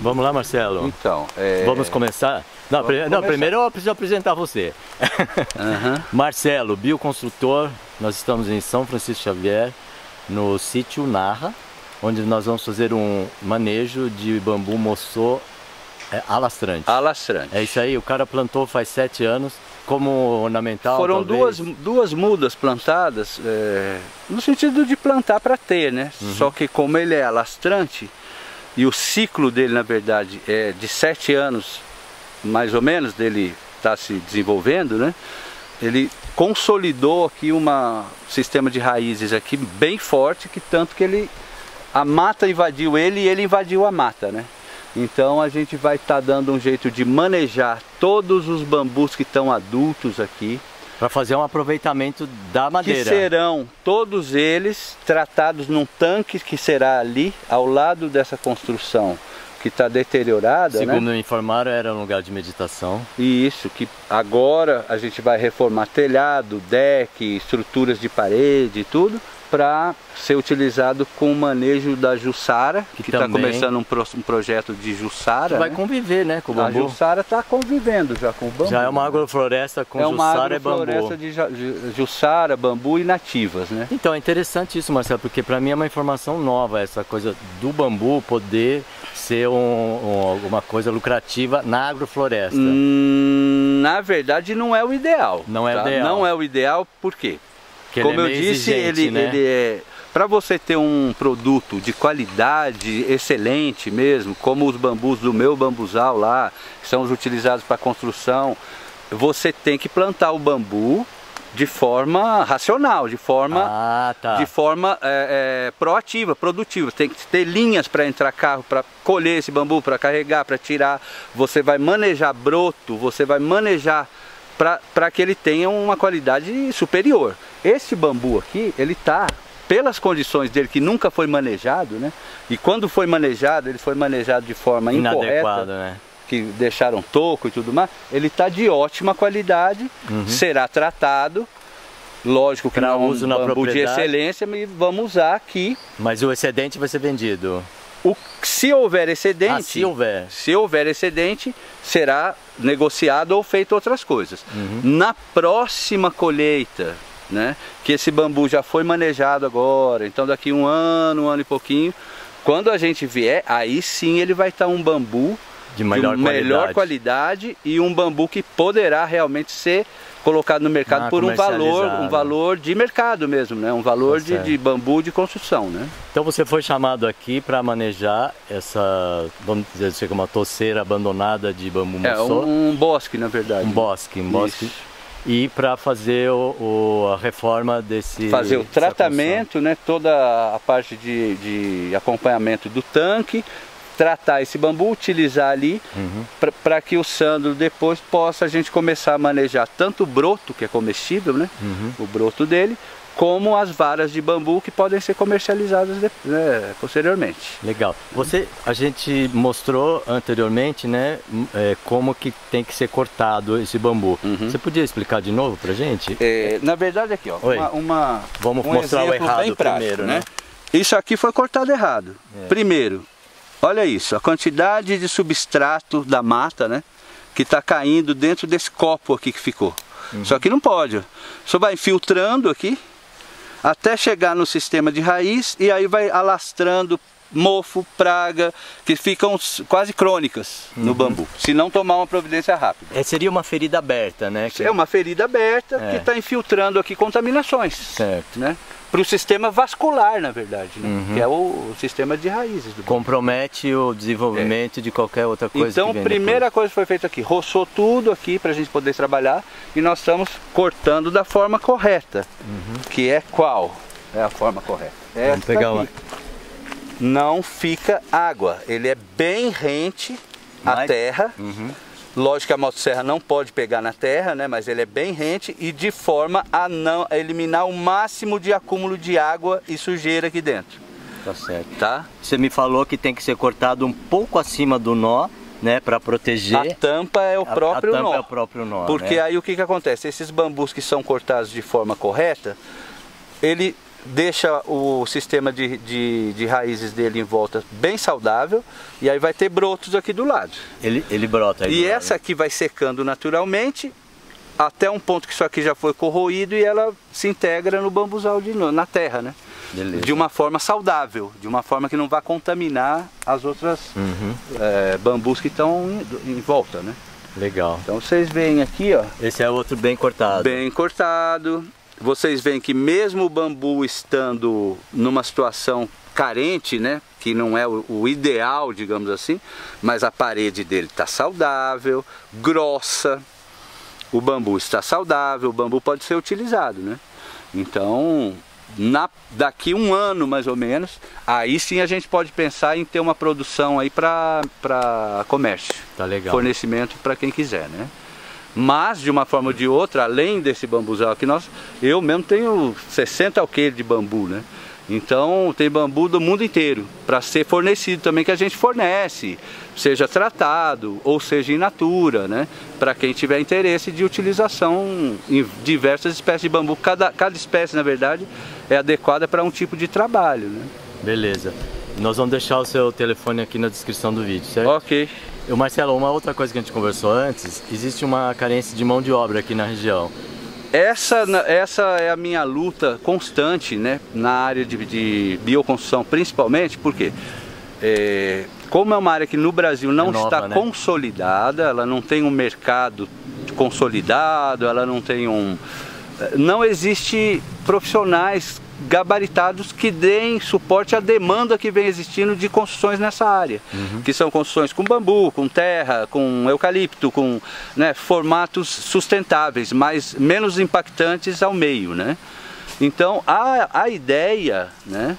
Vamos lá, Marcelo? Então, vamos começar? Não, primeiro eu preciso apresentar você. Marcelo, bioconstrutor, nós estamos em São Francisco Xavier, no sítio Narra, onde nós vamos fazer um manejo de bambu moçô alastrante. Alastrante. É isso aí, o cara plantou faz 7 anos, como ornamental. Foram duas mudas plantadas, no sentido de plantar para ter, né? Só que como ele é alastrante, e o ciclo dele, na verdade, é de 7 anos, mais ou menos, dele estar se desenvolvendo, né? Ele consolidou aqui um sistema de raízes aqui bem forte, que tanto que a mata invadiu ele e ele invadiu a mata, né? Então a gente vai estar dando um jeito de manejar todos os bambus que estão adultos aqui. Para fazer um aproveitamento da madeira. Que serão todos eles tratados num tanque que será ali, ao lado dessa construção que está deteriorada. Segundo né? me informaram, era um lugar de meditação. E isso, que agora a gente vai reformar telhado, deck, estruturas de parede e tudo, para ser utilizado com o manejo da Jussara, que está começando um projeto de Jussara. Vai conviver, né, com o bambu. A Jussara está convivendo já com o bambu. Já é uma agrofloresta com Jussara e bambu. É uma agrofloresta de Jussara, bambu e nativas, né? Então é interessante isso, Marcelo, porque para mim é uma informação nova, essa coisa do bambu poder ser uma coisa lucrativa na agrofloresta. Na verdade não é o ideal. Não é o ideal. Não é o ideal, por quê? Que como eu disse, ele é para você ter um produto de qualidade excelente mesmo, como os bambus do meu bambuzal lá, que são os utilizados para construção, você tem que plantar o bambu de forma racional, de forma proativa, produtiva. Tem que ter linhas para entrar carro, para colher esse bambu, para carregar, para tirar. Você vai manejar broto, você vai manejar para que ele tenha uma qualidade superior. Esse bambu aqui, ele está, pelas condições dele, que nunca foi manejado, né? E quando foi manejado, ele foi manejado de forma incorreta, né? Que deixaram toco e tudo mais, ele está de ótima qualidade, será tratado, lógico que não é um bambu de excelência, mas vamos usar aqui. Mas o excedente vai ser vendido? Se houver excedente, se houver excedente, será negociado ou feito outras coisas. Na próxima colheita, né, que esse bambu já foi manejado agora, então daqui um ano e pouquinho, quando a gente vier, aí sim ele vai estar um bambu de melhor qualidade e um bambu que poderá realmente ser colocado no mercado por um valor de mercado mesmo, né? Um valor de bambu de construção, né? Então você foi chamado aqui para manejar essa, vamos dizer assim, uma toceira abandonada de bambu moçô? Um bosque, na verdade. Um bosque. E para fazer a reforma desse... Fazer o tratamento, né? Toda a parte de acompanhamento do tanque, tratar esse bambu, utilizar ali, para que o Sandro depois possa a gente começar a manejar tanto o broto, que é comestível, né? O broto dele, como as varas de bambu que podem ser comercializadas posteriormente. Legal. A gente mostrou anteriormente, né, como que tem que ser cortado esse bambu. Você podia explicar de novo pra gente? Na verdade aqui, ó, vamos mostrar o errado primeiro, né? Isso aqui foi cortado errado. Primeiro, olha isso, a quantidade de substrato da mata, né, que está caindo dentro desse copo aqui que ficou. Só que não pode. Só vai infiltrando aqui, até chegar no sistema de raiz, e aí vai alastrando mofo, praga, que ficam quase crônicas no bambu, se não tomar uma providência rápida. Seria uma ferida aberta, né? É uma ferida aberta que está infiltrando aqui contaminações. Certo. Né? Para o sistema vascular, na verdade, né? Que é o sistema de raízes do bambu. Compromete o desenvolvimento de qualquer outra coisa. Então, a primeira coisa que foi feita aqui, roçou tudo aqui para a gente poder trabalhar, e nós estamos cortando da forma correta, que é qual? É a forma correta. Vamos pegar uma. Não fica água, ele é bem rente à terra. Lógico que a motosserra não pode pegar na terra, né? Mas ele é bem rente e de forma a eliminar o máximo de acúmulo de água e sujeira aqui dentro. Tá certo. Tá? Você me falou que tem que ser cortado um pouco acima do nó, né? Para proteger. A tampa é o próprio nó. A tampa é o próprio nó. Porque aí o que acontece? Esses bambus que são cortados de forma correta, ele deixa o sistema de raízes dele em volta bem saudável, e aí vai ter brotos aqui do lado. Ele brota aí. E essa aqui vai secando naturalmente, até um ponto que isso aqui já foi corroído e ela se integra no bambuzal de novo, na terra, né? Beleza. De uma forma saudável, de uma forma que não vai contaminar as outras bambus que estão em volta, né? Legal. Então vocês veem aqui, ó. Esse é outro bem cortado. Bem cortado. Vocês veem que mesmo o bambu estando numa situação carente, né? Que não é o ideal, digamos assim, mas a parede dele está saudável, grossa. O bambu está saudável, o bambu pode ser utilizado, né? Então, daqui um ano mais ou menos, aí sim a gente pode pensar em ter uma produção aí para comércio. Tá legal. Fornecimento para quem quiser, né? Mas, de uma forma ou de outra, além desse bambuzal aqui, eu mesmo tenho 60 alqueires de bambu, né? Então tem bambu do mundo inteiro para ser fornecido também, que a gente fornece, seja tratado ou seja in natura, né? Para quem tiver interesse de utilização em diversas espécies de bambu. Cada espécie, na verdade, é adequada para um tipo de trabalho, né? Beleza. Nós vamos deixar o seu telefone aqui na descrição do vídeo, certo? Ok. Marcelo, uma outra coisa que a gente conversou antes, existe uma carência de mão de obra aqui na região. Essa é a minha luta constante, né, na área de bioconstrução, principalmente porque como é uma área que no Brasil não está consolidada, ela não tem um mercado consolidado, ela não tem não existe profissionais gabaritados que deem suporte à demanda que vem existindo de construções nessa área, que são construções com bambu, com terra, com eucalipto, com, né, formatos sustentáveis, mas menos impactantes ao meio, né? Então a ideia, né,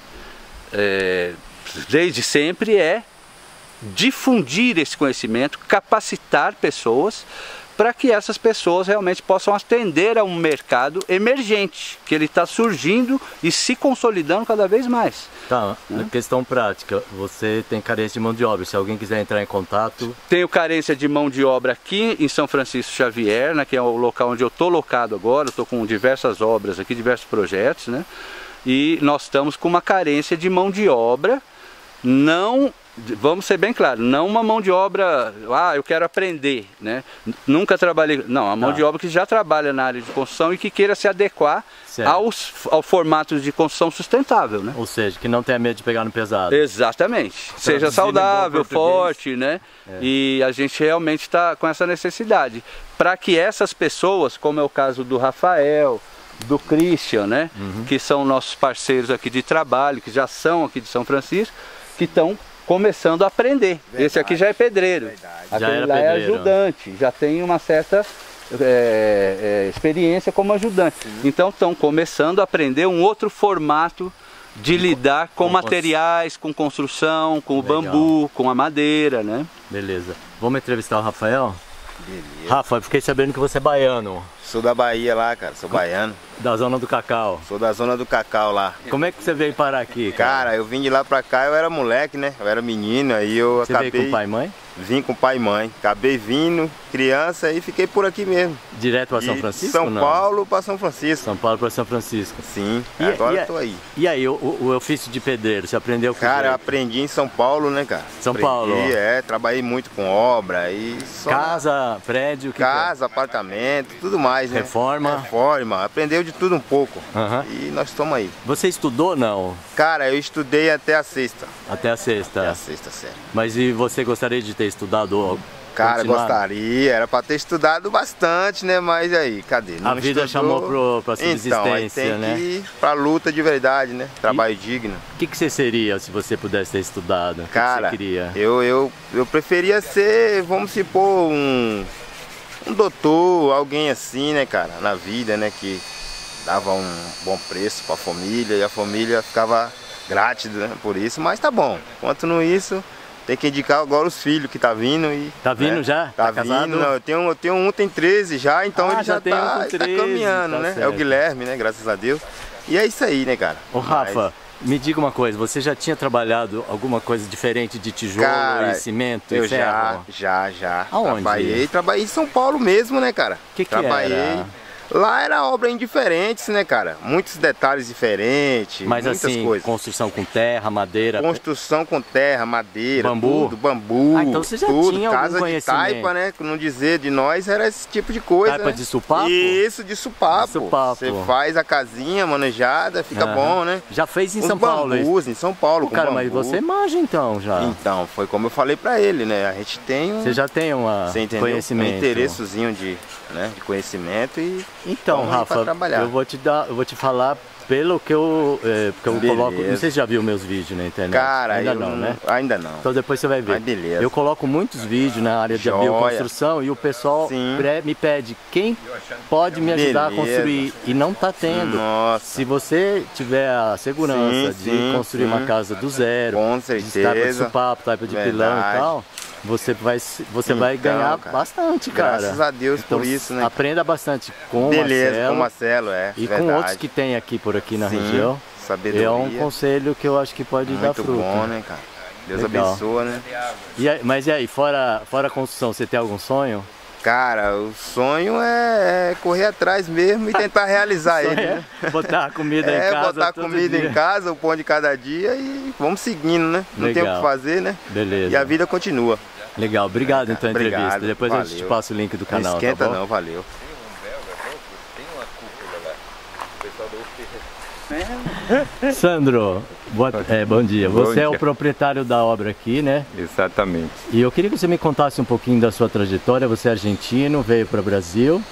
desde sempre é difundir esse conhecimento, capacitar pessoas para que essas pessoas realmente possam atender a um mercado emergente, que ele está surgindo e se consolidando cada vez mais. Tá, questão prática, você tem carência de mão de obra, se alguém quiser entrar em contato... Tenho carência de mão de obra aqui em São Francisco Xavier, né, que é o local onde eu estou locado agora, estou com diversas obras aqui, diversos projetos, né, e nós estamos com uma carência de mão de obra, não... Vamos ser bem claros, não uma mão de obra, eu quero aprender, né? Nunca trabalhei, não, a mão de obra que já trabalha na área de construção e que queira se adequar aos formatos de construção sustentável, né? Ou seja, que não tenha medo de pegar no pesado. Exatamente, seja saudável, forte, né? E a gente realmente está com essa necessidade, para que essas pessoas, como é o caso do Rafael, do Christian, né? Que são nossos parceiros aqui de trabalho, que já são aqui de São Francisco, que estão começando a aprender. Verdade. Esse aqui já é pedreiro, aquele lá é ajudante, já tem uma certa experiência como ajudante. Então estão começando a aprender um outro formato de lidar com materiais, com construção, com o bambu, com a madeira, né? Beleza. Vamos entrevistar o Rafael? Beleza. Rafa, eu fiquei sabendo que você é baiano. Sou da Bahia lá, cara, sou baiano. Da zona do Cacau. Sou da zona do Cacau lá. Como é que você veio parar aqui, cara? Cara, eu vim de lá pra cá, eu era moleque, né? Eu era menino, aí eu acabei... Você veio com pai e mãe? Vim com pai e mãe. Acabei vindo, criança, e fiquei por aqui mesmo. Direto para São Francisco? São Paulo para São Francisco. São Paulo para São Francisco. Sim, agora eu tô aí. E aí, o ofício de pedreiro, você aprendeu com Cara, eu aprendi em São Paulo, né, cara? São Paulo? Trabalhei muito com obra e... Casa, prédio? Casa, apartamento, tudo mais, né? Reforma? Reforma, aprendeu de tudo um pouco. E nós estamos aí. Você estudou ou não? Cara, eu estudei até a sexta. Até a sexta? Até a sexta série. Mas e você gostaria de ter estudado? Cara, gostaria, era para ter estudado bastante, né? Mas aí, cadê? Não a vida chamou para subsistência, então, aí tem né? Que ir pra luta de verdade, né? Trabalho digno. O que você seria se você pudesse ter estudado? Cara, o que você queria? Eu preferia ser, vamos supor, um doutor, alguém assim, né, cara? Na vida, né? Que dava um bom preço para a família e a família ficava grátida, né, por isso. Mas tá bom, quanto no isso... Tem que indicar agora os filhos que tá vindo e... Tá vindo já? Tá vindo, não, eu tenho um, tem 13 já, então ele já tá caminhando, né? Certo. É o Guilherme, né? Graças a Deus. E é isso aí, né, cara? Ô Rafa, me diga uma coisa, você já tinha trabalhado alguma coisa diferente de tijolo, cara, e cimento e ferro? Já. Aonde? Trabalhei em São Paulo mesmo, né, cara? Que era? Lá era obra em diferentes, né, cara? Muitos detalhes diferentes, mas muitas assim, coisas. construção com terra, madeira... Construção com terra, madeira, bambu? tudo, bambu, Então você já tudo. tinha Casa algum de taipa, né? Não dizer de nós, era esse tipo de coisa, Taipa né? de supapo? Isso, de supapo. De supapo. Você faz a casinha manejada, fica bom, né? Já fez em Os São Paulo isso? bambus, em São Paulo, Cara, com mas bambu. você manja então já. Então, foi como eu falei pra ele, né? A gente tem um... Você já tem Você entendeu? conhecimento. Um interessezinho de conhecimento e... Então, vamos Rafa, pra trabalhar. eu vou te falar pelo que eu coloco. Não sei se já viu meus vídeos na internet. Cara, ainda não, né? Ainda não. Então depois você vai ver. Mas beleza. Eu coloco muitos vídeos na área de Joia. bioconstrução e o pessoal me pede quem pode me ajudar Beleza. a construir e não tá tendo. Nossa. Se você tiver a segurança de construir uma casa do zero, Com de certeza. taipa de supapo, taipa de pilão e Verdade. tal, você vai Então, ganhar cara, bastante, cara. Graças a Deus Então, por isso, né? Aprenda bastante com o Beleza, Marcelo, com o Marcelo, e verdade. com outros que tem aqui por aqui na Sim, região. sabedoria. É um conselho que eu acho que pode dar Muito fruto. bom, né, cara? Deus Legal. abençoa, né? Mas e aí, fora a construção, você tem algum sonho? Cara, o sonho é correr atrás mesmo e tentar realizar ele, né? Botar a comida em casa botar todo comida dia. em casa, o pão de cada dia e vamos seguindo, né? Não tem o Legal. que fazer, né? Beleza. E a vida continua. Legal, obrigado então pela entrevista. Obrigado, Depois a gente valeu. passa o link do canal, Não esquenta tá bom? não, valeu. Sandro, bom dia. Bom Você é o dia. proprietário da obra aqui, né? Exatamente. E eu queria que você me contasse um pouquinho da sua trajetória. Você é argentino, veio para o Brasil.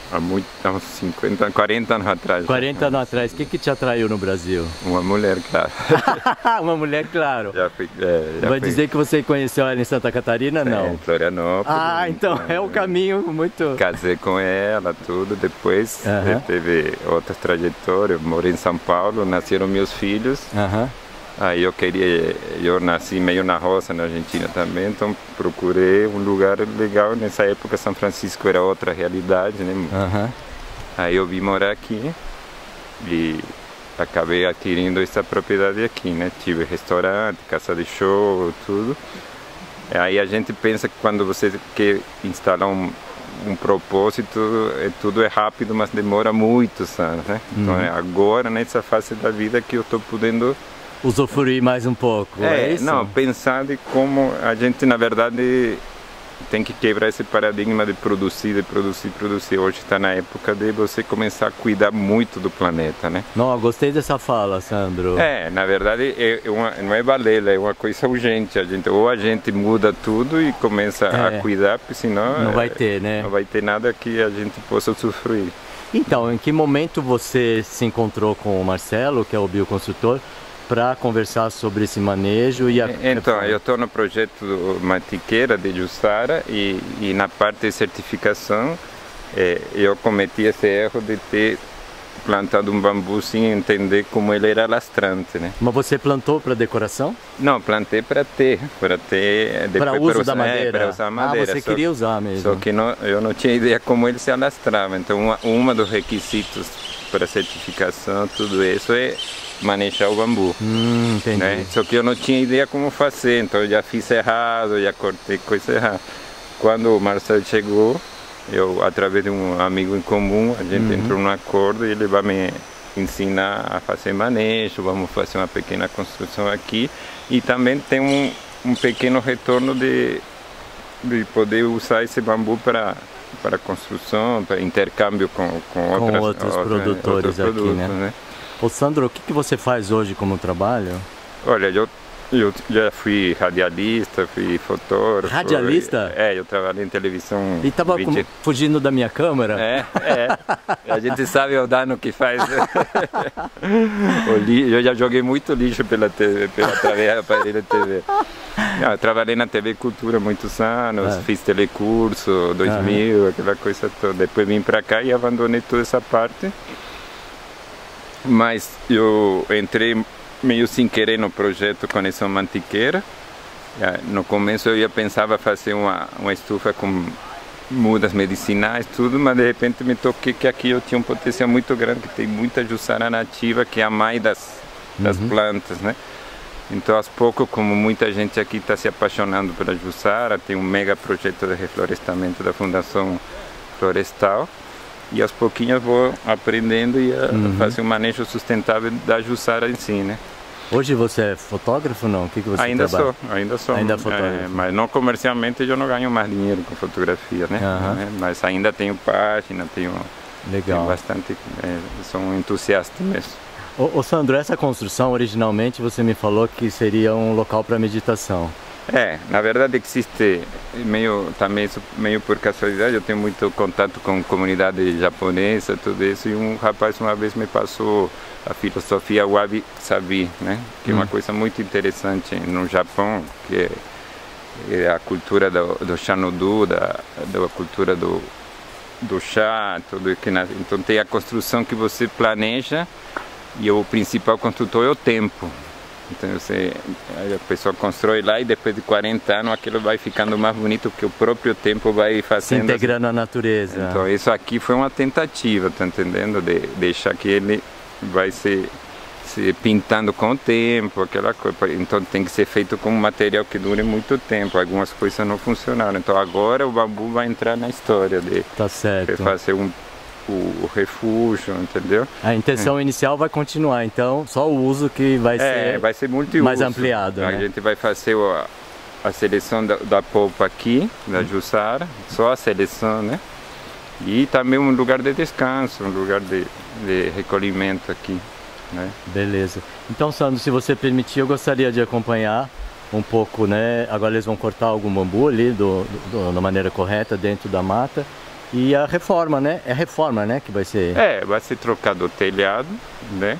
Há uns 50, 40 anos atrás. 40 anos atrás, o que te atraiu no Brasil? Uma mulher, claro. Uma mulher, claro. Já fui, Vai dizer que você conheceu ela em Santa Catarina? Não. Em Florianópolis. Ah, então é um caminho muito... Casei com ela, tudo. Depois Aham. teve outras trajetórias. Morei em São Paulo, nasceram meus filhos. Aham. Aí eu nasci meio na roça na Argentina também, então procurei um lugar legal. Nessa época São Francisco era outra realidade, né? Aham. Aí eu vim morar aqui e acabei adquirindo essa propriedade aqui, né? Tive restaurante, casa de show, tudo. Aí a gente pensa que quando você quer instalar um propósito, tudo é rápido, mas demora muitos anos, né? Então é agora, nessa fase da vida, que eu estou podendo... Usufruir mais um pouco, é isso? Não, pensar de como a gente, na verdade, tem que quebrar esse paradigma de produzir. Hoje está na época de você começar a cuidar muito do planeta, né? Não, eu gostei dessa fala, Sandro. Na verdade, não é balela, é uma coisa urgente. Ou a gente muda tudo e começa a cuidar, porque senão não vai ter, né? Não vai ter nada que a gente possa usufruir. Então, em que momento você se encontrou com o Marcelo, que é o bioconstrutor, para conversar sobre esse manejo? Então, eu estou no projeto Mantiqueira de Jussara e na parte de certificação eu cometi esse erro de ter plantado um bambu sem entender como ele era lastrante, né? Mas você plantou para decoração? Não, plantei para ter para uso da madeira? Para usar a madeira. Você queria usar mesmo? Só que eu não tinha ideia como ele se alastrava. Então, um dos requisitos para certificação, tudo isso é manejar o bambu. Entendi. Né? Só que eu não tinha ideia como fazer, então eu já fiz errado, já cortei coisa errada. Quando o Marcelo chegou, através de um amigo em comum, a gente entrou num acordo e ele vai me ensinar a fazer manejo, vamos fazer uma pequena construção aqui e também tem um pequeno retorno de poder usar esse bambu para construção, para intercâmbio com outros produtores aqui, né? Ô Sandro, o que você faz hoje como trabalho? Olha, eu já fui radialista, fui fotógrafo. Radialista? Eu trabalhei em televisão. E estava fugindo da minha câmera? A gente sabe o dano que faz. Eu já joguei muito lixo pela TV, através da aparelho de TV. Eu trabalhei na TV Cultura muitos anos, fiz telecurso, 2000, aquela coisa toda. Depois vim para cá e abandonei toda essa parte. Mas eu entrei meio sem querer no projeto Conexão Mantiqueira. No começo eu pensava fazer uma estufa com mudas medicinais, tudo, mas de repente me toquei que aqui eu tinha um potencial muito grande, que tem muita jussara nativa, que é a mãe das plantas, né? Então, aos poucos, como muita gente aqui está se apaixonando pela jussara, tem um mega projeto de reflorestamento da Fundação Florestal. e aos pouquinhos vou aprendendo e fazer um manejo sustentável da Jussara em si, né? Hoje você é fotógrafo ou não? O que você ainda trabalha? Ainda sou. Ainda fotógrafo. Mas não comercialmente eu não ganho mais dinheiro com fotografia, né? Mas ainda tenho página, tenho bastante, sou um entusiasta mesmo. Ô Sandro, essa construção originalmente você me falou que seria um local para meditação. Na verdade existe, também meio por casualidade, eu tenho muito contato com comunidade japonesa, tudo isso, e um rapaz uma vez me passou a filosofia wabi-sabi, né? Que é uma coisa muito interessante no Japão, que é a cultura do Shanodu, da cultura do chá, tudo que então tem a construção que você planeja e o principal construtor é o tempo. Então a pessoa constrói lá e depois de 40 anos aquilo vai ficando mais bonito porque o próprio tempo vai fazendo... Se integrando à natureza. Então isso aqui foi uma tentativa, tá entendendo? De deixar que ele vai se pintando com o tempo, aquela coisa. Então tem que ser feito com um material que dure muito tempo. Algumas coisas não funcionaram. Então agora o bambu vai entrar na história de fazer o refúgio, entendeu? A intenção inicial vai continuar, então só o uso que vai ser multiuso, mais ampliado. A gente vai fazer a seleção da polpa aqui, da Jussara, só a seleção, né? E também um lugar de descanso, um lugar de recolhimento aqui, né? Beleza. Então, Sandro, se você permitir, eu gostaria de acompanhar um pouco, né? Agora eles vão cortar algum bambu ali da maneira correta dentro da mata. E a reforma, né? É a reforma, né, que vai ser... vai ser trocado o telhado, né?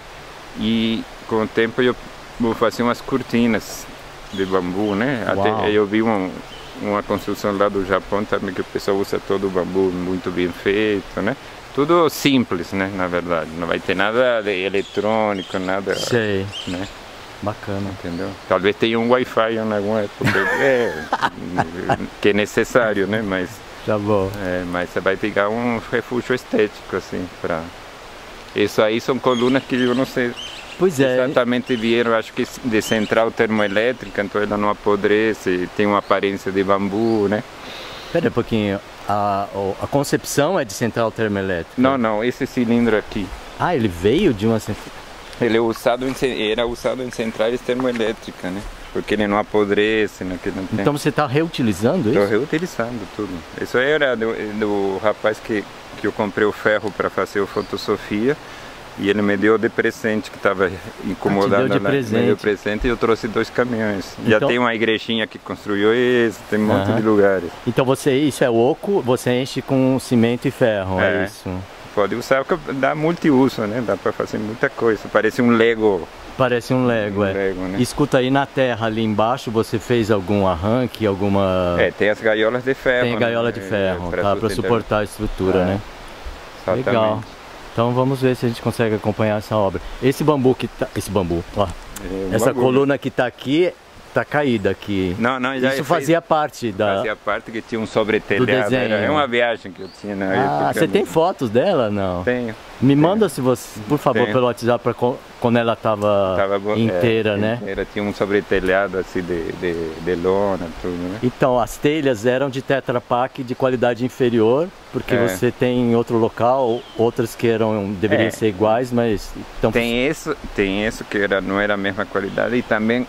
E com o tempo eu vou fazer umas cortinas de bambu, né? Até eu vi uma construção lá do Japão também que o pessoal usa todo o bambu muito bem feito, né? Tudo simples, né, na verdade. Não vai ter nada de eletrônico, nada... Sei. Né? Bacana. Entendeu? Talvez tenha um Wi-Fi em alguma época, que é necessário, né? Mas... Tá bom. Mas você vai pegar um refúgio estético, assim, para... Isso aí são colunas que eu não sei exatamente vieram, acho que de central termoelétrica, então ela não apodrece, tem uma aparência de bambu, né? Espera um pouquinho, a concepção é de central termoelétrica? Não, esse cilindro aqui. Ah, ele veio de uma central... Ele era usado em centrais termoelétricas, né? Porque ele não apodrece, né? Que não tem. Então você está reutilizando isso? Estou reutilizando tudo. Isso aí era do rapaz que eu comprei o ferro para fazer a fotossofia e ele me deu de presente, que estava incomodado lá. Me deu presente e eu trouxe 2 caminhões. Então... Já tem uma igrejinha que construiu isso, tem um monte de lugares. Então isso é oco, você enche com cimento e ferro, é isso? Pode usar, porque dá multiuso, né? Dá para fazer muita coisa, parece um Lego. Parece um Lego, né? Escuta, aí na terra, ali embaixo, você fez algum arranque, alguma... tem as gaiolas de ferro. Tem gaiola de ferro, tá? Para suportar a estrutura, né? Exatamente. Legal. Então vamos ver se a gente consegue acompanhar essa obra. Esse bambu que tá... Esse bambu, ó. Essa coluna que tá aqui, tá caída aqui. Não, já isso fazia parte da... Fazia parte que tinha um sobretelhado. É uma viagem que eu tinha na época. Você tem fotos dela, não? Tenho. Me manda, se você, por favor, pelo WhatsApp, para quando ela estava inteira, né? Ela tinha um sobretelhado assim de lona, tudo, né? Então, as telhas eram de Tetra Pak de qualidade inferior, porque você tem em outro local outras que deveriam ser iguais, mas... Então... Tem isso que não era a mesma qualidade e também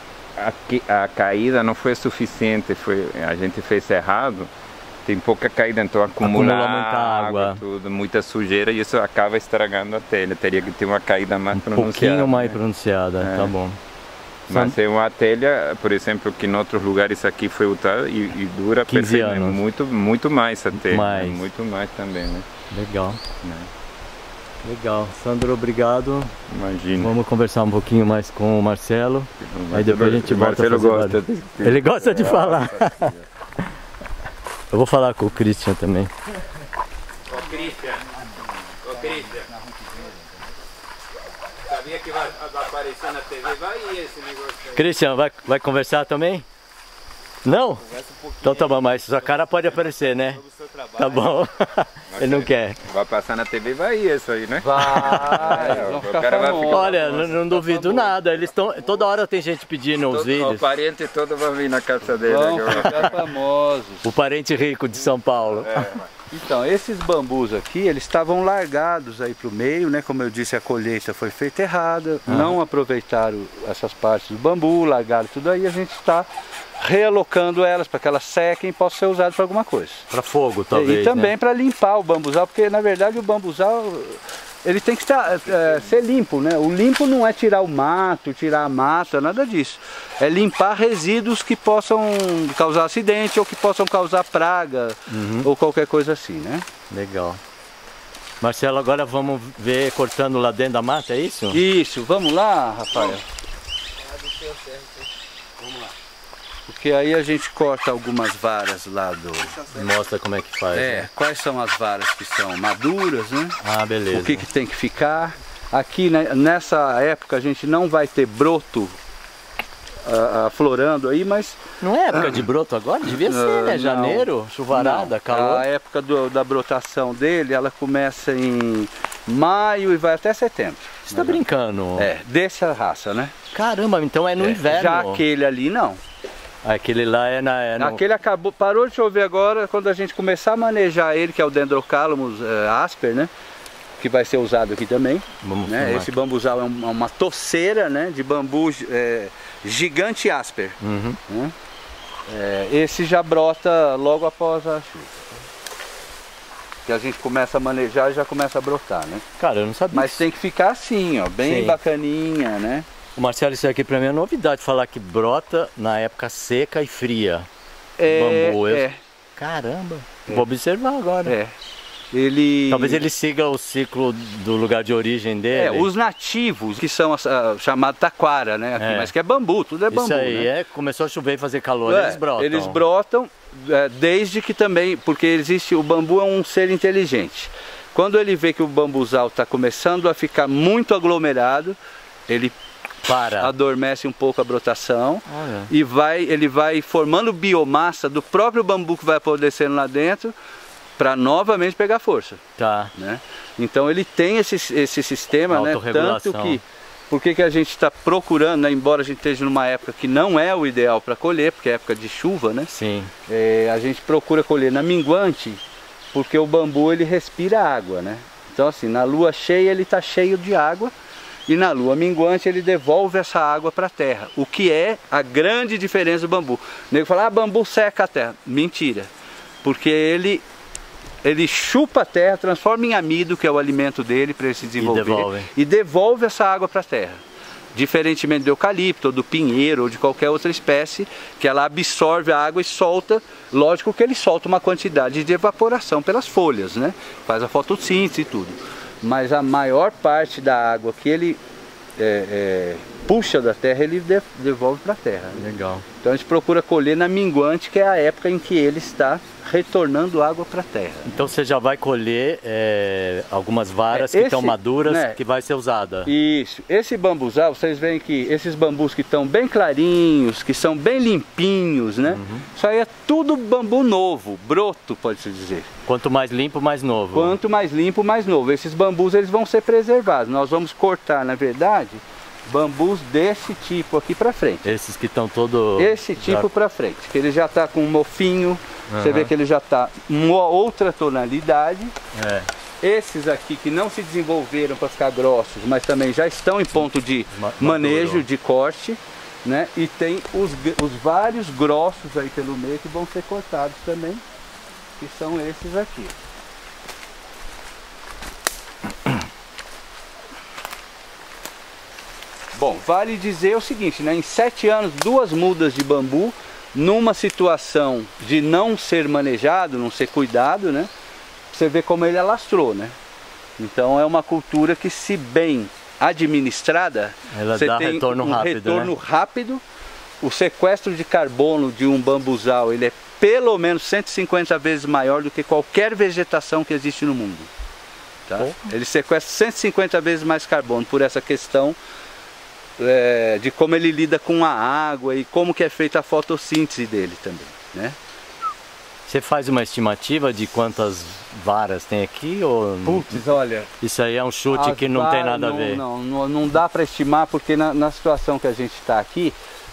a caída não foi suficiente, a gente fez errado. Tem pouca caída, então acumula muita água, tudo, muita sujeira e isso acaba estragando a telha. Teria que ter uma caída mais pronunciada. Um pouquinho mais pronunciada, tá bom. Mas é uma telha, por exemplo, que em outros lugares aqui foi usada e dura 15 anos. Muito mais a telha. Muito mais também, né? Legal. Legal. Sandro, obrigado. Imagina. Vamos conversar um pouquinho mais com o Marcelo. Aí depois a gente volta a fazer Ele gosta de falar. Eu vou falar com o Christian também. Ô Christian, sabia que vai aparecer na TV? Vai esse negócio aí. Christian, vai conversar também? Não? Então tá bom, mas sua cara pode aparecer, né? Tá bom. Ele não quer. Vai passar na TV, vai isso aí, né? Vai, o cara vai ficar... Olha, não duvido nada. Eles estão... Toda hora tem gente pedindo os vídeos. O parente todo vai vir na casa dele. Vão ficar famosos. O parente rico de São Paulo. Então, esses bambus aqui, eles estavam largados aí para o meio, né? Como eu disse, a colheita foi feita errada, não aproveitaram essas partes do bambu, largaram tudo aí, a gente está realocando elas para que elas sequem e possam ser usadas para alguma coisa. Para fogo, talvez, e também, né, para limpar o bambuzal, porque na verdade o bambuzal, ele tem que ser limpo, né? O limpo não é tirar o mato, tirar a mata, nada disso. É limpar resíduos que possam causar acidente ou que possam causar praga ou qualquer coisa assim, né? Legal. Marcelo, agora vamos ver cortando lá dentro da mata, é isso? Isso, vamos lá, Rafael. Vamos lá. Porque aí a gente corta algumas varas lá do... Mostra como é que faz. né? Quais são as varas que são maduras, né? Ah, beleza. O que tem que ficar. Aqui, né, nessa época a gente não vai ter broto aflorando aí, mas... Não é época de broto agora? Devia ser, né? Janeiro, chuvarada, não. calor. A época da brotação dele, ela começa em maio e vai até setembro. Você está brincando? É, dessa raça, né? Caramba, então é no inverno. Já aquele ali, não. Aquele lá é no... Aquele parou de chover agora, quando a gente começar a manejar ele, que é o Dendrocalamus asper, né? Que vai ser usado aqui também. Né? Esse bambuzal é uma toceira, né, de bambu gigante asper. Né? Esse já brota logo após a chuva. Que a gente começa a manejar e já começa a brotar, né? Cara, eu não sabia. Mas tem que ficar assim, ó, bem bacaninha, né? Marcelo, isso aqui pra mim é novidade, falar que brota na época seca e fria. Bambu. Caramba, vou observar agora. Talvez ele siga o ciclo do lugar de origem dele. Os nativos, que são chamados taquara, né? Aqui, mas que é bambu, tudo é bambu. Isso aí, né? Começou a chover e fazer calor, eles brotam. Eles brotam desde que também, porque existe, o bambu é um ser inteligente. Quando ele vê que o bambuzal está começando a ficar muito aglomerado, ele adormece um pouco a brotação e ele vai formando biomassa do próprio bambu que vai apodrecendo lá dentro para novamente pegar força. Né? Então ele tem esse sistema, né? Tanto que, por que a gente está procurando, né? Embora a gente esteja numa época que não é o ideal para colher, porque é época de chuva, né? Sim. A gente procura colher na minguante, porque o bambu ele respira água, né? Então assim, na lua cheia ele está cheio de água, e na lua minguante ele devolve essa água para a terra, o que é a grande diferença do bambu. O nego fala, bambu seca a terra. Mentira, porque ele chupa a terra, transforma em amido, que é o alimento dele para ele se desenvolver, e devolve essa água para a terra. Diferentemente do eucalipto, ou do pinheiro, ou de qualquer outra espécie, que ela absorve a água e solta. Lógico que ele solta uma quantidade de evaporação pelas folhas, né? Faz a fotossíntese e tudo. Mas a maior parte da água que ele puxa da terra, ele devolve para a terra. Legal. Então a gente procura colher na minguante, que é a época em que ele está retornando água para a terra. Então você já vai colher algumas varas que estão maduras, né, que vai ser usada. Isso. Esse bambuzal, vocês veem que esses bambus que estão bem clarinhos, que são bem limpinhos, né? Isso aí é tudo bambu novo, broto, pode-se dizer. Quanto mais limpo, mais novo. Quanto mais limpo, mais novo. Esses bambus eles vão ser preservados. Nós vamos cortar, na verdade, bambus desse tipo aqui para frente. Esses que estão todo... Esse tipo para frente, que ele já está com um mofinho. Você vê que ele já está uma outra tonalidade. Esses aqui que não se desenvolveram para ficar grossos, mas também já estão em ponto de manejo, de corte, né? E tem os vários grossos aí pelo meio que vão ser cortados também, que são esses aqui. Bom, vale dizer o seguinte, né? Em 7 anos, 2 mudas de bambu, numa situação de não ser manejado, não ser cuidado, né? Você vê como ele alastrou, né? Então é uma cultura que, se bem administrada, você tem retorno rápido. O sequestro de carbono de um bambuzal, ele é pelo menos 150 vezes maior do que qualquer vegetação que existe no mundo. Tá? Ele sequestra 150 vezes mais carbono por essa questão de como ele lida com a água e como que é feita a fotossíntese dele também, né? Você faz uma estimativa de quantas varas tem aqui? Ou... Putz, olha... Isso aí é um chute que não tem nada a ver. Não dá para estimar, porque na situação que a gente está aqui,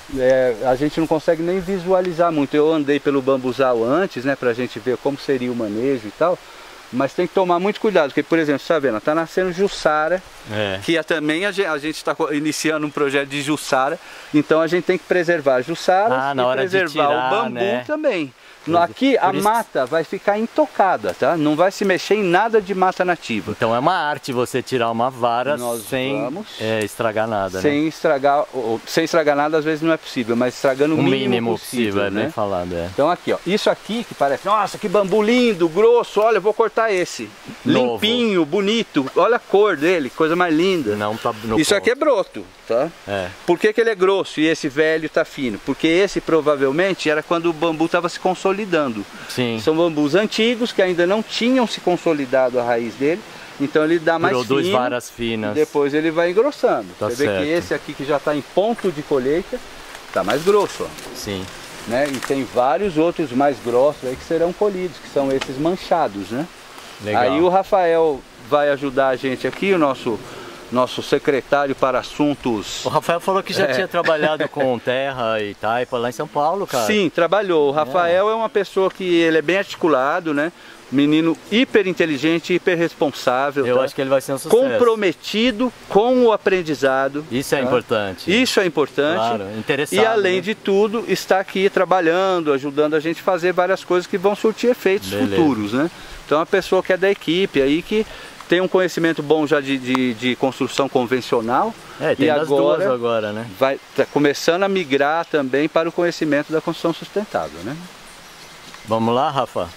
a gente não consegue nem visualizar muito. Eu andei pelo bambuzal antes, né, pra gente ver como seria o manejo e tal. Mas tem que tomar muito cuidado, porque, por exemplo, você tá vendo, tá nascendo jussara, que também a gente está iniciando um projeto de jussara, então a gente tem que preservar a jussara e preservar o bambu também. Aqui a mata vai ficar intocada, tá? Não vai se mexer em nada de mata nativa. Então é uma arte você tirar uma vara sem estragar nada, sem estragar nada, às vezes não é possível, mas estragando o mínimo possível, né? Bem falado, Então aqui, ó, isso aqui que parece, nossa, que bambu lindo, grosso, olha, eu vou cortar esse. Novo. Limpinho, bonito, olha a cor dele, coisa mais linda. Não tá no isso aqui é broto, tá? Por que ele é grosso e esse velho tá fino? Porque esse provavelmente era quando o bambu estava se consolidando. Sim. São bambus antigos que ainda não tinham se consolidado a raiz dele, então ele dá mais fino. Produz varas finas. E depois ele vai engrossando. Tá Você vê que esse aqui que já está em ponto de colheita, está mais grosso, ó. Sim. Né? E tem vários outros mais grossos aí que serão colhidos, que são esses manchados, né? Legal. Aí o Rafael vai ajudar a gente aqui, o nosso secretário para assuntos... O Rafael falou que já tinha trabalhado com terra e taipa lá em São Paulo, cara. Sim, trabalhou. O Rafael é uma pessoa que ele é bem articulado, né? Menino hiper inteligente, hiper responsável. Eu acho que ele vai ser um sucesso. Comprometido com o aprendizado. Isso é importante. Isso é importante. Claro, interessado. E além de tudo, está aqui trabalhando, ajudando a gente a fazer várias coisas que vão surtir efeitos futuros, né? Então, a pessoa que é da equipe aí que tem um conhecimento bom já de construção convencional. Tem das duas agora, né? Tá começando a migrar também para o conhecimento da construção sustentável, né? Vamos lá, Rafa?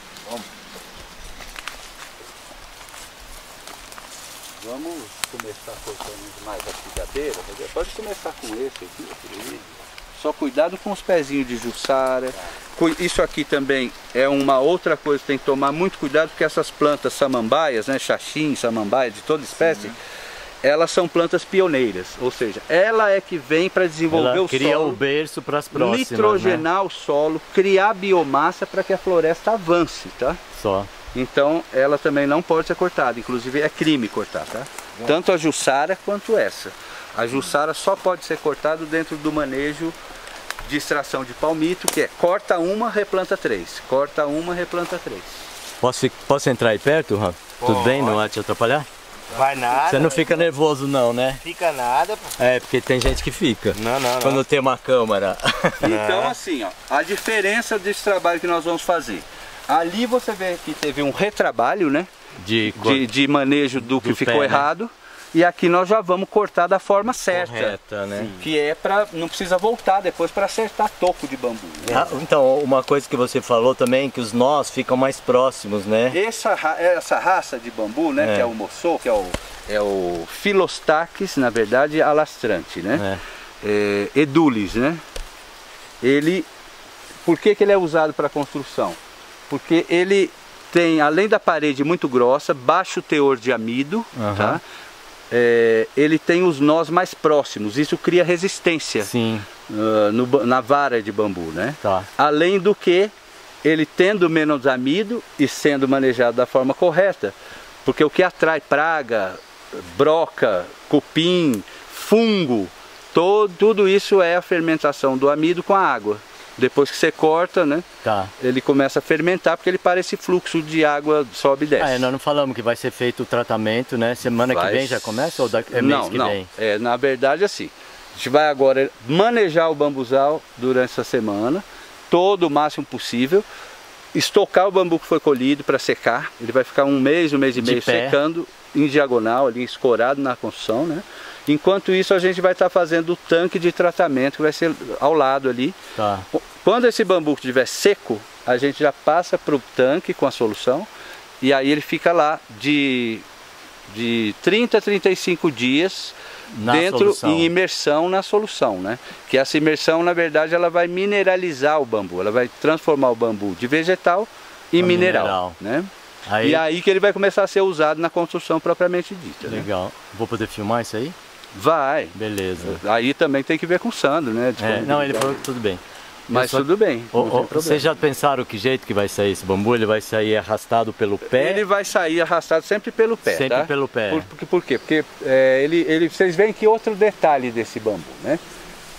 Vamos começar cortando mais a figadeira. Pode começar com esse aqui. Só cuidado com os pezinhos de jussara. Isso aqui também é uma outra coisa que tem que tomar muito cuidado, porque essas plantas samambaias, né, xaxim, samambaia, de toda espécie, elas são plantas pioneiras, ou seja, ela é que vem para desenvolver o solo, cria o berço para as próximas, nitrogenar o solo, criar biomassa para que a floresta avance, tá? Só. Então ela também não pode ser cortada, inclusive é crime cortar, tá? Tanto a jussara quanto essa. A jussara só pode ser cortada dentro do manejo de extração de palmito, que é corta uma, replanta 3. Corta uma, replanta 3. Posso entrar aí perto, Rafa? Tudo bem? Não vai te atrapalhar? Vai nada. Você não fica nervoso não, né? Fica nada, pô. É, porque tem gente que fica. Não. Quando tem uma câmara. Então assim, ó, a diferença desse trabalho que nós vamos fazer. Ali você vê que teve um retrabalho, né? De manejo do que ficou errado. E aqui nós já vamos cortar da forma certa. Correta, né? Que é para não precisa voltar depois para acertar toco de bambu. Né? Então, uma coisa que você falou também, que os nós ficam mais próximos, né? Essa raça de bambu, né, que é o moçô, que é o Filostaques, na verdade, alastrante, né? Edulis, né? Por que ele é usado para construção? Porque ele tem, além da parede muito grossa, baixo teor de amido, tá? Ele tem os nós mais próximos, isso cria resistência na vara de bambu, né? Tá. Além do que, ele tendo menos amido e sendo manejado da forma correta, porque o que atrai praga, broca, cupim, fungo, tudo isso é a fermentação do amido com a água. Depois que você corta, né? Ele começa a fermentar porque ele para esse fluxo de água, sobe e desce. Nós não falamos que vai ser feito o tratamento, né? Semana que vem já começa ou mês que vem? Na verdade assim, a gente vai agora manejar o bambuzal durante essa semana, todo o máximo possível, estocar o bambu que foi colhido para secar, ele vai ficar um mês e meio secando em diagonal, ali escorado na construção, né? Enquanto isso a gente vai estar fazendo o tanque de tratamento que vai ser ao lado ali. Quando esse bambu estiver seco, a gente já passa para o tanque com a solução e aí ele fica lá de 30 a 35 dias em imersão na solução, né? Que essa imersão, na verdade, ela vai mineralizar o bambu, ela vai transformar o bambu de vegetal em mineral, né? E aí que ele vai começar a ser usado na construção propriamente dita. Legal. Né? Vou poder filmar isso aí? Vai. Beleza. Aí também tem que ver com o Sandro, né? Não, ele falou que tudo bem. Mas tudo bem. Vocês já pensaram que jeito que vai sair esse bambu? Ele vai sair arrastado pelo pé? Ele vai sair arrastado sempre pelo pé, Sempre pelo pé. Por quê? Porque vocês veem que outro detalhe desse bambu, né?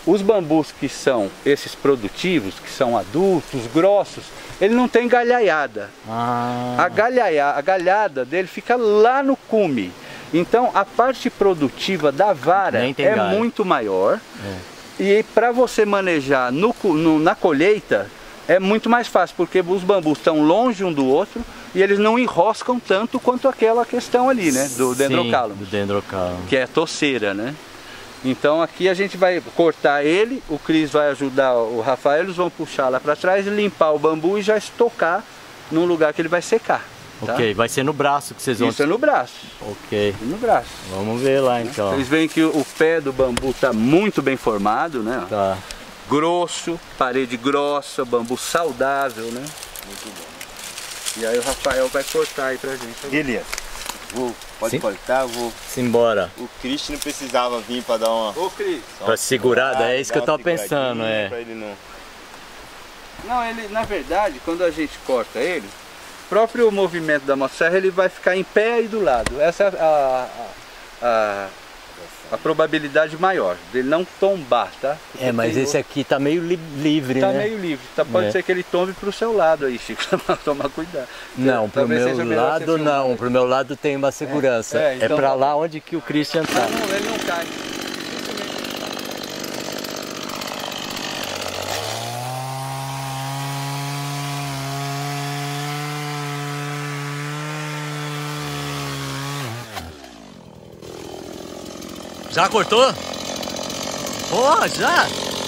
Os bambus que são esses produtivos, que são adultos, grossos, ele não tem galhaiada. A galhada dele fica lá no cume. Então a parte produtiva da vara é muito maior. E para você manejar na colheita é muito mais fácil, porque os bambus estão longe um do outro e eles não enroscam tanto quanto aquela questão ali, né? Do dendrocálamo. Do dendrocálamo. Que é toceira, né? Então aqui a gente vai cortar ele, o Cris vai ajudar o Rafael, eles vão puxar lá para trás, limpar o bambu e já estocar num lugar que ele vai secar. Tá? Ok, vai ser no braço que vocês vão... Isso é no braço. Ok. No braço. Vamos ver lá então. Vocês veem que o pé do bambu está muito bem formado, né? Tá. Grosso, parede grossa, bambu saudável, né? Muito bom. E aí o Rafael vai cortar aí pra gente. Beleza. Pode cortar, vou. Simbora. O Cris não precisava vir para dar uma... Ô Cris. Pra segurada, é isso que eu tava pensando, Pra ele não... Não, ele, na verdade, quando a gente corta ele, o próprio movimento da motosserra, ele vai ficar em pé aí do lado. Essa é a probabilidade maior dele não tombar, tá? Porque mas esse aqui tá meio livre, tá né? meio livre. Tá, pode ser que ele tombe pro seu lado aí, Chico. Tomar cuidado. Não, pro meu lado não. Pro meu lado tem uma segurança. Então, pra lá onde que o Christian tá. Não, ele não cai. Já cortou? Pô, já?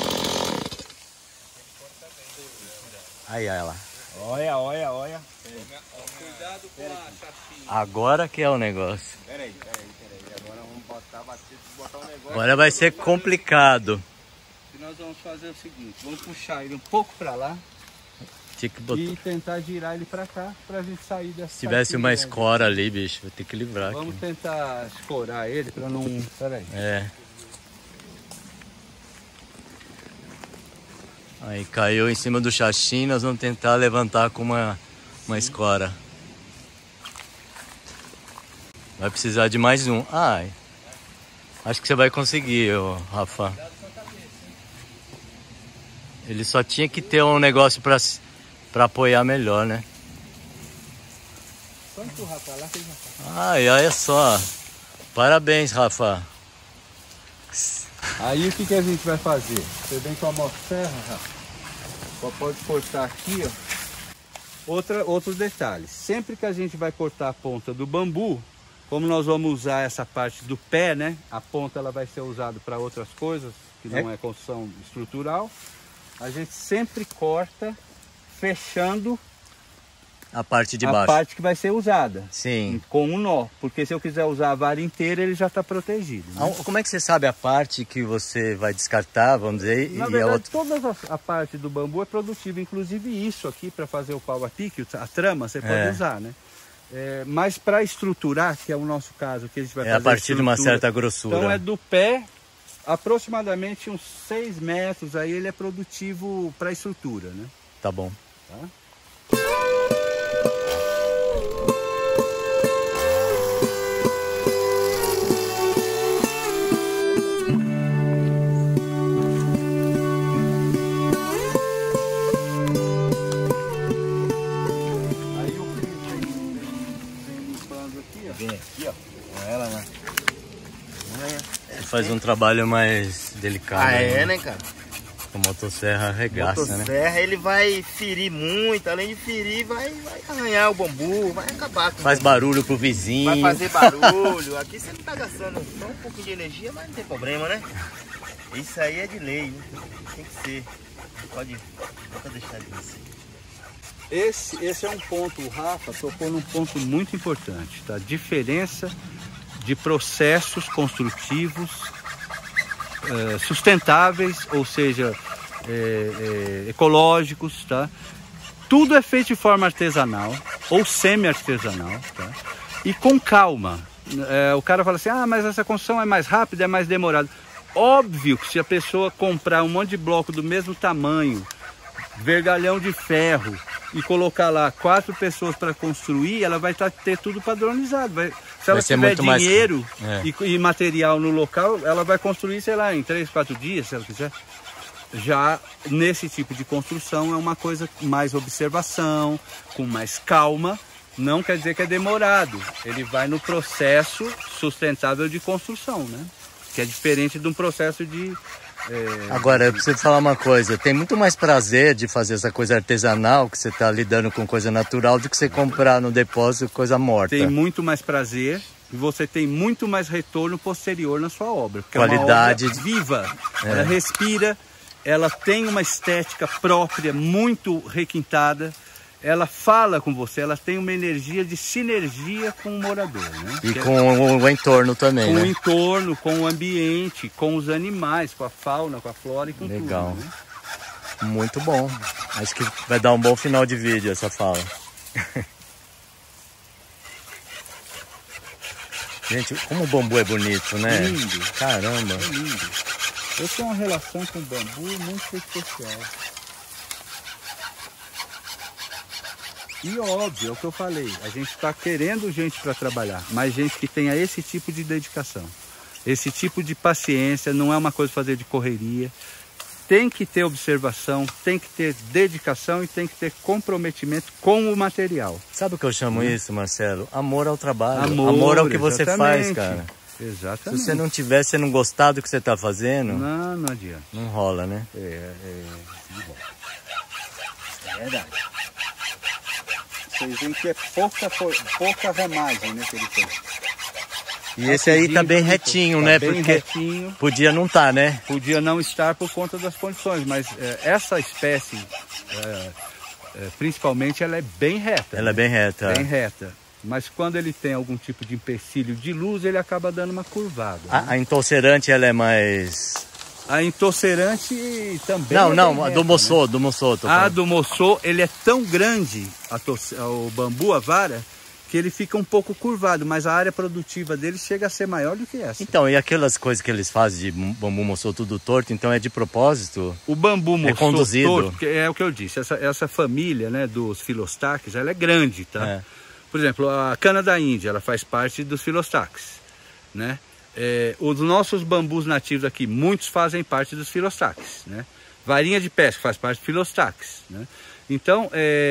Aí, ela. Olha. Cuidado com a chacina. Agora que é o negócio. Peraí. Agora vamos botar um negócio. Agora vai ser complicado. E nós vamos fazer o seguinte, vamos puxar ele um pouco para lá e tentar girar ele para cá pra gente sair dessa. Se tivesse uma escora ali, bicho, vou ter que livrar. Vamos tentar escorar ele para não... Peraí. Aí caiu em cima do chachim, nós vamos tentar levantar com uma escora. Vai precisar de mais um. Acho que você vai conseguir, Rafa. Ele só tinha que ter um negócio para apoiar melhor, né? Só empurrar pra lá que ele já tá. Olha só. Parabéns, Rafa. Aí o que a gente vai fazer? Você vem com a motosserra, Rafa. Só pode cortar aqui, ó. Outro detalhe. Sempre que a gente vai cortar a ponta do bambu, como nós vamos usar essa parte do pé, né? A ponta ela vai ser usada para outras coisas, que não é construção estrutural. A gente sempre corta fechando a parte de baixo. A parte que vai ser usada. Sim. Com um nó. Porque se eu quiser usar a vara inteira, ele já está protegido. Né? Como é que você sabe a parte que você vai descartar, vamos dizer? Na verdade, toda a parte do bambu é produtiva. Inclusive isso aqui, para fazer o pau a pique, a trama, você pode usar, né? Mas para estruturar, que é o nosso caso, que a gente vai fazer a partir de uma certa grossura. Então é do pé, aproximadamente uns 6 metros, aí ele é produtivo para estrutura, né? Tá bom. Tá? Faz um trabalho mais delicado. Né, cara? A motosserra arregaça, né? A motosserra, ele vai ferir muito, além de ferir, vai arranhar o bambu, vai acabar com Faz barulho pro vizinho. Vai fazer barulho. Aqui você não tá gastando só um pouquinho de energia, mas não tem problema, né? Isso aí é de lei, né? Tem que ser. Pode deixar de ser. Esse é um ponto, o Rafa tocou num ponto muito importante, tá? Diferença de processos construtivos sustentáveis, ou seja, ecológicos, tá? Tudo é feito de forma artesanal ou semi-artesanal, tá? E com calma. O cara fala assim, mas essa construção é mais rápida, é mais demorada. Óbvio que se a pessoa comprar um monte de bloco do mesmo tamanho, vergalhão de ferro, e colocar lá 4 pessoas para construir, ela vai ter tudo padronizado. Se ela tiver dinheiro e material no local, ela vai construir, sei lá, em 3, 4 dias, se ela quiser. Já nesse tipo de construção é uma coisa com mais observação, com mais calma. Não quer dizer que é demorado, ele vai no processo sustentável de construção, né? Que é diferente de um processo de... Agora, eu preciso falar uma coisa, tem muito mais prazer de fazer essa coisa artesanal, que você está lidando com coisa natural, do que você comprar no depósito coisa morta. Tem muito mais prazer e você tem muito mais retorno posterior na sua obra. Porque qualidade é uma obra viva, ela respira, ela tem uma estética própria, muito requintada. Ela fala com você, ela tem uma energia de sinergia com o morador, né? E com o entorno também, com né? O entorno, com o ambiente, com os animais, com a fauna, com a flora e com legal. Tudo, né? Muito bom. Acho que vai dar um bom final de vídeo essa fala. Gente, como o bambu é bonito, né? Lindo. Caramba. É lindo. Eu tenho uma relação com o bambu muito especial. E óbvio, é o que eu falei, a gente está querendo gente para trabalhar, mas gente que tenha esse tipo de dedicação, esse tipo de paciência, não é uma coisa fazer de correria, tem que ter observação, tem que ter dedicação e tem que ter comprometimento com o material. Sabe o que eu chamo isso, Marcelo? Amor ao trabalho, amor ao que você faz, cara. Exatamente. Se você não tiver, se não gostar do que você está fazendo, não adianta. Não rola, né? É verdade. Vocês veem que é pouca ramagem, né, que ele tem. E esse aí tá bem retinho, né? Bem porque retinho. Podia não estar, né? Podia não estar por conta das condições, mas essa espécie, principalmente, ela é bem reta. Ela é bem reta. Bem reta. Mas quando ele tem algum tipo de empecilho de luz, ele acaba dando uma curvada. Né? A intocerante, ela é mais... A intocerante também. Não, do moçô, né? Do moçô. Do moçô, ele é tão grande, o bambu, a vara, que ele fica um pouco curvado, mas a área produtiva dele chega a ser maior do que essa. Então, e aquelas coisas que eles fazem de bambu moçô tudo torto, então é de propósito? O bambu moçô conduzido. Torto, é o que eu disse, essa família, né, dos filostaques, ela é grande, tá? Por exemplo, a cana da Índia, ela faz parte dos filostaques, né? Os nossos bambus nativos aqui, muitos fazem parte dos filostaques, né? Varinha de pesca faz parte dos filostaques, né? Então,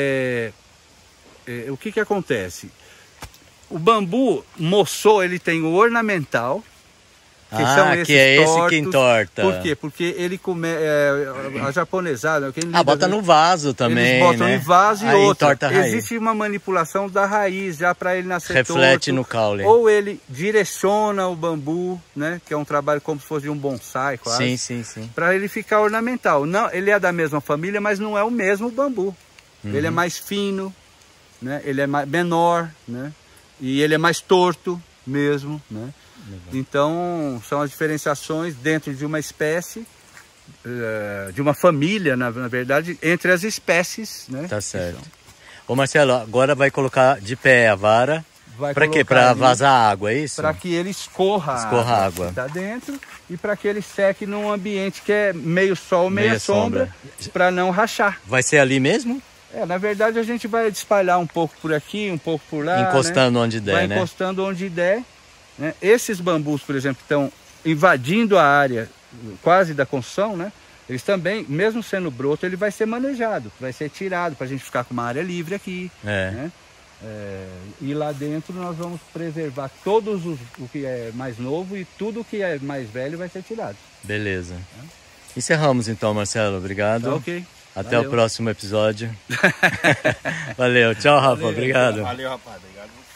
o que acontece? O bambu moçô, ele tem o ornamental, que são esses que é tortos. Esse que entorta. Por quê? Porque ele a japonesada... bota no vaso também, eles botam né? em vaso e aí outra. Raiz. Existe uma manipulação da raiz já para ele nascer reflete torto, no caule. Ou ele direciona o bambu, né? Que é um trabalho como se fosse um bonsai quase. Sim. Para ele ficar ornamental. Não, ele é da mesma família, mas não é o mesmo bambu. Ele é mais fino, né? Ele é menor, né? E ele é mais torto mesmo, né? Legal. Então, são as diferenciações dentro de uma espécie, de uma família, na verdade, entre as espécies, né? Tá certo. Ô Marcelo, agora vai colocar de pé a vara. Para quê? Para vazar água, é isso? Para que ele escorra a água que está dentro e para que ele seque num ambiente que é meio sol, meia sombra. Para não rachar. Vai ser ali mesmo? Na verdade a gente vai espalhar um pouco por aqui, um pouco por lá. Encostando, né? Onde der, vai encostando onde der. Né? Esses bambus, por exemplo, que estão invadindo a área quase da construção, né? Eles também, mesmo sendo broto, ele vai ser manejado, vai ser tirado para a gente ficar com uma área livre aqui. Né? E lá dentro nós vamos preservar todos o que é mais novo e tudo que é mais velho vai ser tirado. Beleza. Encerramos então, Marcelo. Obrigado. Tá, ok. Até o próximo episódio. Valeu. Tchau, Rafa. Obrigado. Valeu, rapaz. Obrigado.